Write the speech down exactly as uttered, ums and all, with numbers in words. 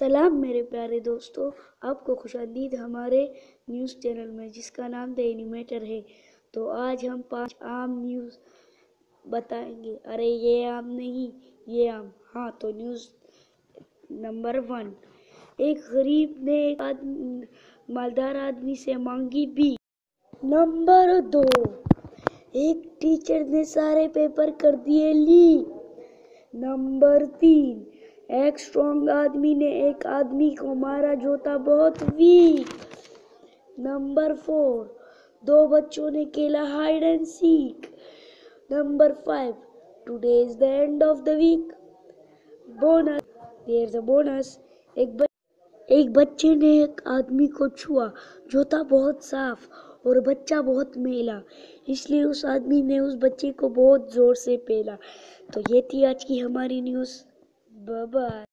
سلام میرے پیارے دوستوں، آپ کو خوش آمدید ہمارے نیوز چینل میں جس کا نام دی اینیمیٹر ہے۔ تو آج ہم پانچ عام نیوز بتائیں گے۔ ارے یہ عام نہیں، یہ عام۔ ہاں تو نیوز نمبر ون، ایک غریب نے ایک آدمی مالدار آدمی سے مانگی بھی۔ نمبر دو، ایک ٹیچر نے سارے پیپر کر دیے لیک۔ نمبر تین، ایک اسٹرانگ آدمی نے ایک آدمی کو مارا جو تھا بہت ویک۔ نمبر فور، دو بچوں نے کھیلا hide and seek. Number five, today is the end of the week. Bonus, there is a bonus, ایک بچے نے ایک آدمی کو چھوا جو تھا بہت صاف اور بچہ بہت میلا، اس لیے اس آدمی نے اس بچے کو بہت زور سے پیلا۔ تو یہ تھی آج کی ہماری نیوز۔ Bye bye.